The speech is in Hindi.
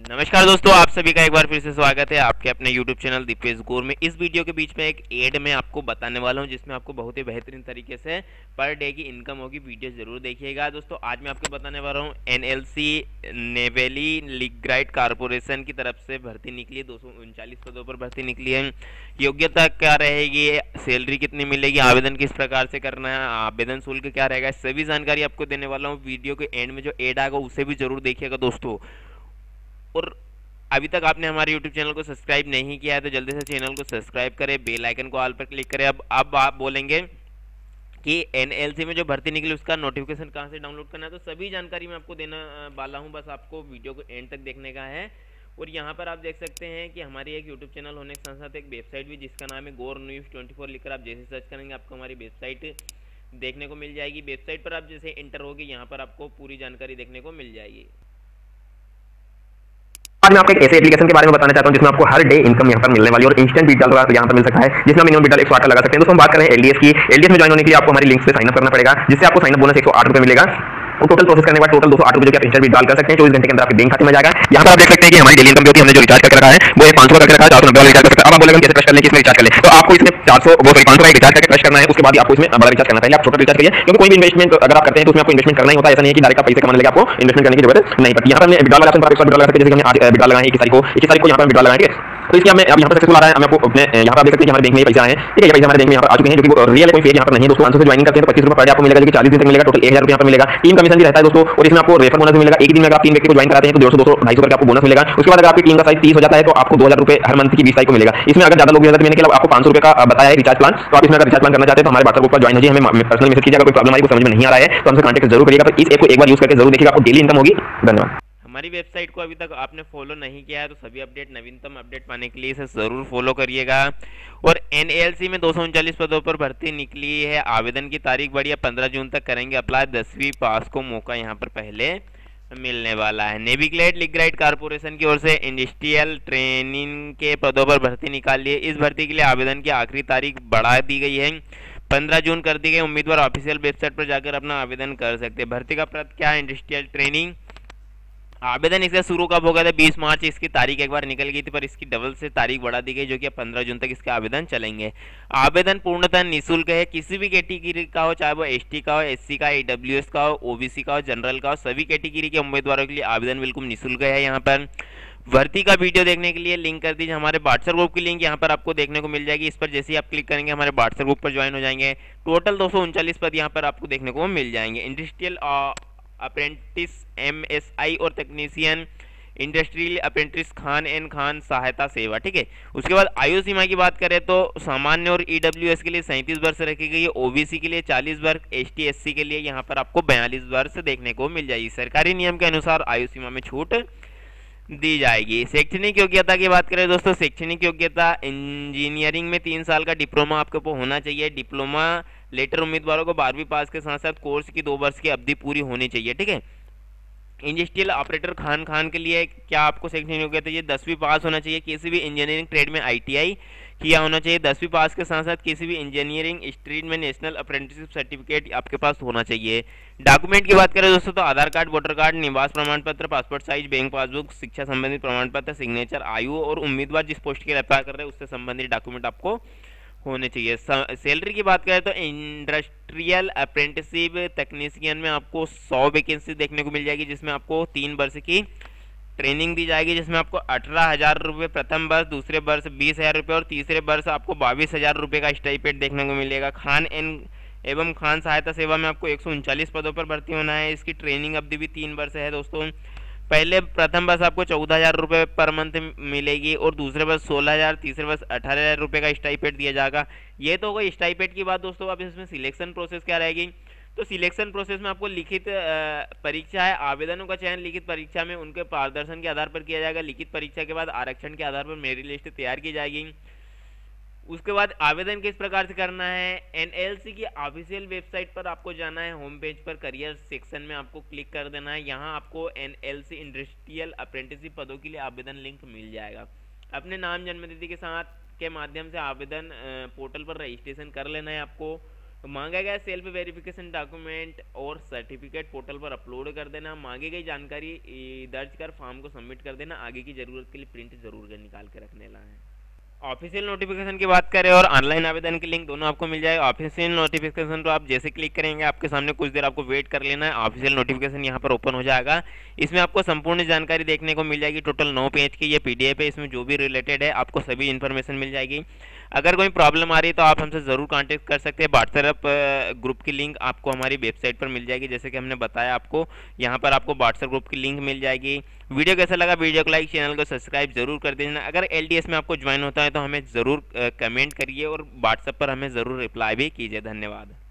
नमस्कार दोस्तों, आप सभी का एक बार फिर से स्वागत है आपके अपने YouTube चैनल दीपेश गौर में। इस वीडियो के बीच में एक एड में आपको बताने वाला हूं जिसमें आपको बहुत ही बेहतरीन तरीके से पर डे की इनकम होगी। वीडियो जरूर देखिएगा दोस्तों। आज मैं आपको बताने वाला हूं NLC नेवेली लिग्राइट कारपोरेशन की तरफ से भर्ती निकली है। 239 पदों पर भर्ती निकली है। योग्यता क्या रहेगी, सैलरी कितनी मिलेगी, आवेदन किस प्रकार से करना है, आवेदन शुल्क क्या रहेगा, सभी जानकारी आपको देने वाला हूँ। वीडियो के एंड में जो एड आएगा उसे भी जरूर देखिएगा दोस्तों। और अभी तक आपने हमारे YouTube चैनल को सब्सक्राइब नहीं किया है तो जल्दी से चैनल को सब्सक्राइब करें, बेल आइकन को ऑल पर क्लिक करें। अब आप बोलेंगे कि NLC में जो भर्ती निकली उसका नोटिफिकेशन कहाँ से डाउनलोड करना है, तो सभी जानकारी मैं आपको देने वाला हूँ। बस आपको वीडियो को एंड तक देखने का है। और यहाँ पर आप देख सकते हैं कि हमारी एक YouTube चैनल होने के साथ साथ एक वेबसाइट भी जिसका नाम है गौर न्यूज़ 24 लिखकर आप जैसे सर्च करेंगे आपको हमारी वेबसाइट देखने को मिल जाएगी। वेबसाइट पर आप जैसे एंटर होगी यहाँ पर आपको पूरी जानकारी देखने को मिल जाएगी। आज मैं आपको एक ऐसे एप्लीकेशन के बारे में बताना चाहता हूं जिसमें आपको हर डे इनकम यहां पर मिलने वाली और इंस्टेंट विड्रॉल यहां पर मिल सकता है, जिसमें मिनिमम विड्रॉल 108 लगा सकते हैं। दोस्तों हम बात करें एलडीएस की। एलडीएस में ज्वाइन होने के लिए आपको हमारी लिंक से साइन अप करना पड़ेगा, जिससे आपको साइन अप बोनस 108 रुपए मिलेगा। और टोटल प्रोसेस करने के बाद टोटल 208 रुपए जो कि आप इंस्टेंट विड्रॉल कर सकते हैं 24 घंटे के अंदर आपके बैंक खाते में जाएगा। यहां पर आप देख सकते हैं कि हमारी डेली इनकम जो कि हमने जो रिचार्ज करके रखा है वो 500 का करके रखा है, 490 वाला रिचार्ज कर सकते हैं। अब आप बोलेंगे कैसे क्रश कर लें, किसमें रिचार्ज कर लें, तो आपको इसमें 500 का रिचार्ज करके क्रश करना है। उसके बाद आपको इसमें बड़ा रिचार्ज करना है। पहले आप छोटा रिचार्ज करिए, क्योंकि कोई भी इन्वेस्टमेंट अगर आप करते हैं तो उसमें आपको इन्वेस्टमेंट करना ही होता है। ऐसा नहीं है कि डायरेक्ट आप पैसे कमाने लगे आपको इन्वेस्टमेंट करने की जरूरत नहीं पड़ती। यहां पर हमने विड्रॉल वाला ऑप्शन पर विड्रॉल लगा सकते हैं, जैसे हमने आज विड्रॉल लगाए 21 तारीख को यहां पर विड्रॉल लगाएंगे। तो इसलिए हमें अब यहाँ पर सक्सेसफुल आ रहा है। हम आपको अपने यहाँ पर आप देख सकते हैं कि हमारे बैंक में ये पैसा आए हैं। ठीक है, ये पैसा हमारे बैंक में यहाँ पर आ चुके हैं, जो कि रियल है, कोई फेक यहाँ पर नहीं है दोस्तों। 500 से ज्वाइनिंग करते हैं तो 25 रुपए पर डे आपको मिलेगा, जो कि 40 दिन तक मिलेगा। टोटल 1000 रुपए यहाँ पर मिलेगा। टीम कमीशन भी रहता है दोस्तों, और इसमें आपको रेफर बोनस भी मिलेगा। एक दिन में अगर आप 3 व्यक्ति को ज्वाइन कराते हैं तो 150 200 250 करके आपको बोनस मिलेगा। उसके बाद अगर आपकी टीम का साइज 30 हो जाता है तो आपको 2000 रुपए हर मंथ की 20 तारीख को मिलेगा। इसमें अगर ज्यादा लोग भी मैंने आपको 500 रुपए का बताया है रिचार्ज प्लान, तो आप इसमें अगर रिचार्ज प्लान करना चाहते हैं तो हमारे व्हाट्सएप ग्रुप पर ज्वाइन होइए, हमें पर्सनल मैसेज कीजिएगा। कोई प्रॉब्लम आई, कोई समझ में नहीं आ रहा है तो हमसे कांटेक्ट जरूर करिएगा। तो इस ऐप को एक बार यूज करके जरूर देखिएगा, आपको डेली इनकम होगी। धन्यवाद। हमारी वेबसाइट को अभी तक आपने फॉलो नहीं किया है तो सभी अपडेट, नवीनतम अपडेट पाने के लिए इसे ज़रूर फॉलो करिएगा। और NLC में 239 पदों पर भर्ती निकली है। आवेदन की तारीख बढ़िया 15 जून तक करेंगे अप्लाई। 10वीं पास को मौका यहाँ पर पहले मिलने वाला है। नेविग्लेट लिग्राइट कारपोरेशन की ओर से इंडस्ट्रियल ट्रेनिंग के पदों पर भर्ती निकाली है। इस भर्ती के लिए आवेदन की आखिरी तारीख बढ़ा दी गई है, 15 जून कर दी गई। उम्मीदवार ऑफिशियल वेबसाइट पर जाकर अपना आवेदन कर सकते हैं। भर्ती का पद क्या है, इंडस्ट्रियल ट्रेनिंग। आवेदन इसका शुरू कब हो गया था, 20 मार्च इसकी तारीख एक बार निकल गई थी, पर इसकी डबल से तारीख बढ़ा दी गई, जो कि 15 जून तक इसके आवेदन चलेंगे। आवेदन पूर्णतः निःशुल्क है। किसी भी कैटेगरी का हो, चाहे वो ST का हो, SC का, AWS का हो, OBC का हो, जनरल का हो, सभी कैटेगरी के उम्मीदवारों के लिए आवेदन बिल्कुल निःशुल्क है। यहाँ पर भर्ती का वीडियो देखने के लिए लिंक कर दीजिए। हमारे व्हाट्सएप ग्रुप की लिंक यहाँ पर आपको देखने को मिल जाएगी। इस पर जैसे ही आप क्लिक करेंगे हमारे व्हाट्सएप ग्रुप पर ज्वाइन हो जाएंगे। टोटल 239 पद यहाँ पर आपको देखने को मिल जाएंगे। इंडस्ट्रियल अप्रेंटिस MSI और टेक्नीशियन इंडस्ट्रियल अप्रेंटिस खान एंड खान सहायता सेवा। ठीक है, उसके बाद आयु सीमा की बात करें तो सामान्य और EWS के लिए 37 वर्ष रखी गई है। OBC के लिए 40 वर्ष, ST SC के लिए यहाँ पर आपको 42 वर्ष देखने को मिल जाएगी। सरकारी नियम के अनुसार आयु सीमा में छूट दी जाएगी। शैक्षणिक योग्यता की बात करें दोस्तों, शैक्षणिक योग्यता इंजीनियरिंग में 3 साल का डिप्लोमा आपको होना चाहिए। डिप्लोमा लेटर उम्मीदवारों को 12वीं पास के साथ साथ कोर्स की 2 वर्ष की अवधि पूरी होनी चाहिए। ठीक है, इंडस्ट्रियल ऑपरेटर खान के लिए क्या आपको शैक्षणिक योग्यता चाहिए, 10वीं पास होना चाहिए। किसी भी इंजीनियरिंग ट्रेड में ITI किया होना चाहिए। 10वीं पास के साथ साथ किसी भी इंजीनियरिंग स्ट्रीम में नेशनल अप्रेंटिसशिप सर्टिफिकेट आपके पास होना चाहिए। डॉक्यूमेंट की बात करें दोस्तों तो आधार कार्ड, वोटर कार्ड, निवास प्रमाण पत्र, पासपोर्ट साइज, बैंक पासबुक, शिक्षा संबंधित प्रमाण पत्र, सिग्नेचर, आयु और उम्मीदवार जिस पोस्ट के लिए अप्लाई कर रहे हैं उससे संबंधित डॉक्यूमेंट आपको होने चाहिए। सैलरी की बात करें तो इंडस्ट्रियल अप्रेंटिसशिप टेक्नीशियन में आपको 100 वैकेंसी देखने को मिल जाएगी, जिसमें आपको 3 वर्ष की ट्रेनिंग दी जाएगी, जिसमें आपको 18,000 रुपये प्रथम वर्ष, दूसरे वर्ष 20,000 रुपये और तीसरे वर्ष आपको 22,000 रुपये का स्टाइपेंड देखने को मिलेगा। खान एवं खान सहायता सेवा में आपको 139 पदों पर भर्ती होना है। इसकी ट्रेनिंग अवधि भी 3 वर्ष है दोस्तों। पहले प्रथम वर्ष आपको 14,000 रुपये पर मंथ मिलेगी और दूसरे वर्ष 16,000, तीसरे वर्ष 18,000 रुपये का स्टाइपेंड दिया जाएगा। ये तो होगा स्टाइपेंड की बात दोस्तों। अब इसमें सिलेक्शन प्रोसेस क्या रहेगी, तो सिलेक्शन प्रोसेस में आपको लिखित परीक्षा है। आवेदनों का चयन लिखित परीक्षा में उनके प्रदर्शन के आधार पर किया जाएगा। लिखित परीक्षा के बाद आरक्षण के आधार पर मेरिट लिस्ट तैयार की जाएगी। उसके बाद आवेदन किस प्रकार से करना है, NLC की ऑफिशियल वेबसाइट पर आपको जाना है। होम पेज पर करियर सेक्शन में आपको क्लिक कर देना है। यहाँ आपको NLC इंडस्ट्रियल अप्रेंटिसशिप पदों के लिए आवेदन लिंक मिल जाएगा। अपने नाम, जन्मतिथि के साथ के माध्यम से आवेदन पोर्टल पर रजिस्ट्रेशन कर लेना है आपको। मांगा गया सेल्फ वेरिफिकेशन डॉक्यूमेंट और सर्टिफिकेट पोर्टल पर अपलोड कर देना। मांगी गई जानकारी दर्ज कर फॉर्म को सबमिट कर देना। आगे की ज़रूरत के लिए प्रिंट जरूर कर निकाल के रख लेना है। ऑफिशियल नोटिफिकेशन की बात करें और ऑनलाइन आवेदन की लिंक दोनों आपको मिल जाएगा। ऑफिशियल नोटिफिकेशन तो आप जैसे क्लिक करेंगे आपके सामने कुछ देर आपको वेट कर लेना है, ऑफिशियल नोटिफिकेशन यहाँ पर ओपन हो जाएगा। इसमें आपको संपूर्ण जानकारी देखने को मिल जाएगी। टोटल 9 पेज की ये PDF है, इसमें जो भी रिलेटेड है आपको सभी इन्फॉर्मेशन मिल जाएगी। अगर कोई प्रॉब्लम आ रही है तो आप हमसे ज़रूर कांटेक्ट कर सकते हैं। व्हाट्सएप ग्रुप की लिंक आपको हमारी वेबसाइट पर मिल जाएगी, जैसे कि हमने बताया आपको यहाँ पर आपको व्हाट्सएप ग्रुप की लिंक मिल जाएगी। वीडियो कैसा लगा, वीडियो को लाइक, चैनल को सब्सक्राइब जरूर कर देना। अगर LDS में आपको ज्वाइन होता है तो हमें ज़रूर कमेंट करिए और व्हाट्सएप पर हमें ज़रूर रिप्लाई भी कीजिए। धन्यवाद।